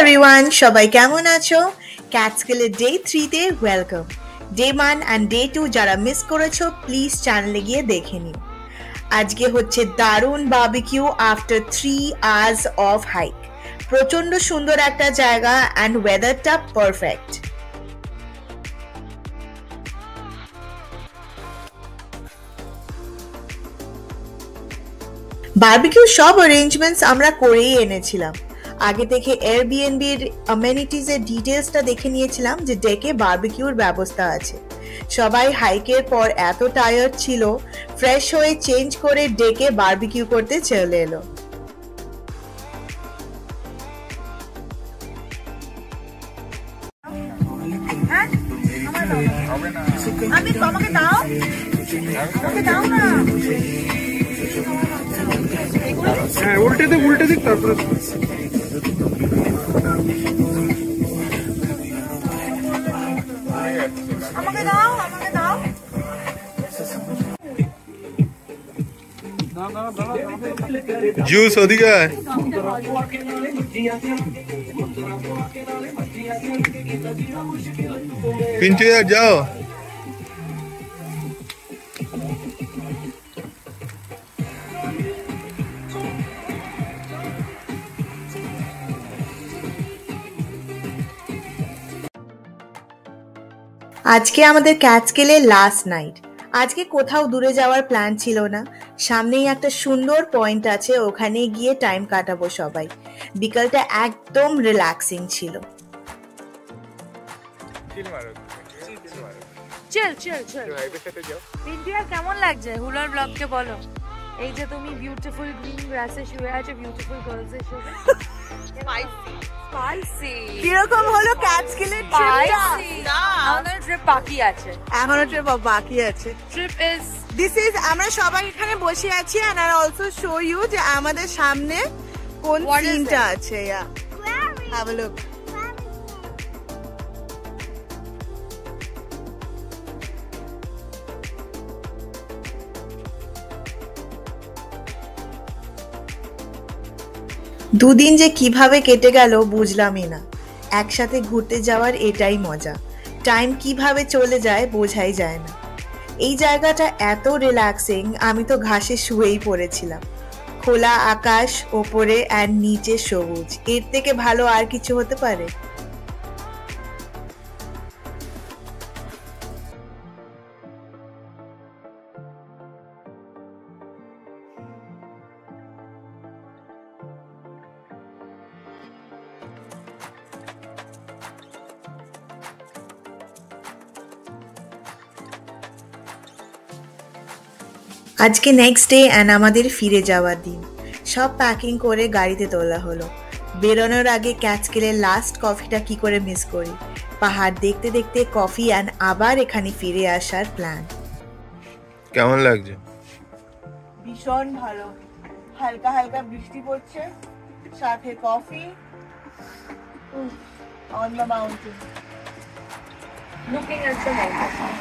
everyone, সবাই কেমন আছো? ক্যাটস্কেলে ডে 3 তে ওয়েলকাম। ডে 1 and ডে 2 যারা মিস করেছো প্লিজ চ্যানেলে গিয়ে দেখে নিও। আজকে হচ্ছে দারুণ barbecue after 3 hours of hike. প্রচন্ড সুন্দর একটা জায়গা and ওয়েদারটা পারফেক্ট। বারবিকিউ সব অ্যারেঞ্জমেন্টস আমরা করেই এনেছিলাম। আগে থেকে এয়ারবিএনবির অ্যামেনিটিজের ডিটেলসটা দেখে নিয়েছিলাম যে ডেকে বারবিকিউর ব্যবস্থা আছে। সবাই হাইকের পর এত টায়ার্ড ছিল, ফ্রেশ হয়ে চেঞ্জ করে ডেকে বারবিকিউ করতে চলে এলো। উল্টে দিক তারপরে জুস ওদিকে পিন্টু যাও। আজকে আমাদের ক্যাটস্কেলে লাস্ট নাইট। আজকে কোথাও দূরে যাওয়ার প্ল্যান ছিল না, সামনেই একটা সুন্দর পয়েন্ট আছে, ওখানে গিয়ে টাইম কাটাবো সবাই। বিকালটা একদম রিল্যাক্সিং ছিল। কেমন লাগছে হুলার ব্লগকে বলো? এই যে তুমি বিউটিফুল গ্রিন গ্রাসে শুয়ে আছো, বিউটিফুল গার্লসের সাথে। কিরকম হলো ক্যাটস্কেলের ট্রিপটা? আমাদের ট্রিপ বাকি আছে, এখনো ট্রিপ বাকি আছে। ট্রিপ ইজ দিস ইজ আমরা সবাই এখানে বসে আছি and I also show you যে আমাদের সামনে কোন সিনটা আছে। ইয়া have a look. দুদিন যে কিভাবে কেটে গেল বুঝলামই না। একসাথে ঘুরতে যাওয়ার এটাই মজা, টাইম কিভাবে চলে যায় বোঝাই যায় না। এই জায়গাটা এত রিল্যাক্সিং, আমি তো ঘাসে শুয়েই পড়েছিলাম। খোলা আকাশ ওপরে আর নিচে সবুজ, এর থেকে ভালো আর কিছু হতে পারে? আজকে নেক্সট ডে অ্যান্ড আমাদের ফিরে যাওয়ার দিন। সব প্যাকিং করে গাড়িতে তোলা হলো। বেরোনোর আগে ক্যাটস্কেলের লাস্ট কফিটা কি করে মিস করি। পাহাড় দেখতে দেখতে কফি অ্যান্ড আবার এখানে ফিরে আসার প্ল্যান। কেমন লাগছে? ভীষণ ভালো, হালকা হালকা বৃষ্টি পড়ছে, সাথে coffee on the mountain, looking at the mountain.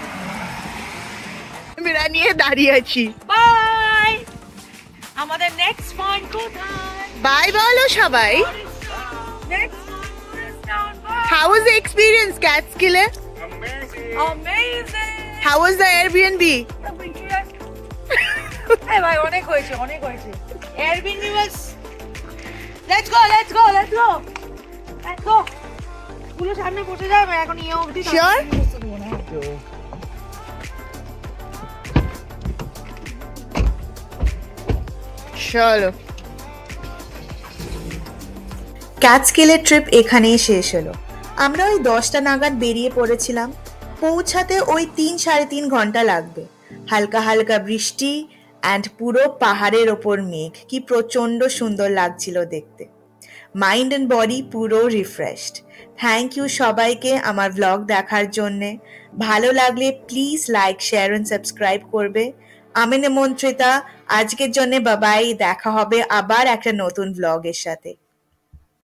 মেরা নিয়ে দাঁড়িয়ে আছি। বাই। আমাদের নেক্সট পয়েন্ট কোথায়? বাই বলো সবাই। Next How was the experience, Catskill? amazing. How was the Airbnb? এই ভাই অনেক হয়েছে, অনেক হয়েছে। Airbnb was let's go পুরো সামনে বসে যাবে এখন ইয়ে অবধি। Sure? চলো। ক্যাটস্কেলের ট্রিপ এখানেই শেষ হলো। আমরা ওই 10টা নাগাদ বেরিয়ে পড়েছিলাম, পৌঁছাতে ওই 3-3.5 ঘন্টা লাগবে। হালকা হালকা বৃষ্টি অ্যান্ড পুরো পাহাড়ের ওপর মেঘ, কি প্রচণ্ড সুন্দর লাগছিল দেখতে। মাইন্ড অ্যান্ড বডি পুরো রিফ্রেশড। থ্যাংক ইউ সবাইকে আমার ব্লগ দেখার জন্যে। ভালো লাগলে please like, share and subscribe করবে। আমি নিমন্ত্রিতা। আজকের জন্য বাবাই, দেখা হবে আবার একটা নতুন ব্লগের সাথে।